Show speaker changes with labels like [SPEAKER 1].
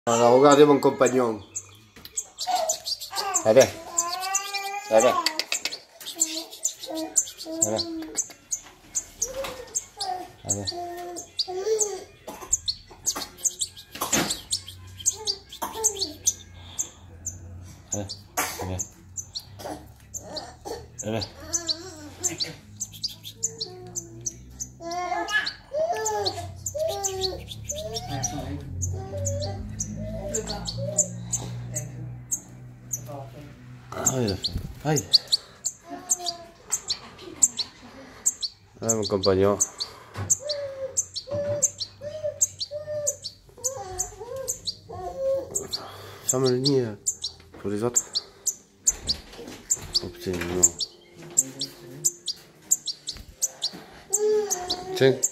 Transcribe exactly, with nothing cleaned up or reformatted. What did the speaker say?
[SPEAKER 1] Alors regardez mon compagnon. Allez. Allez. Allez. Allez. Allez. Allez. Allez. Aïe, aïe. Ah, mon compagnon. Ferme le nid euh, pour les autres. Oh putain, non. Tiens.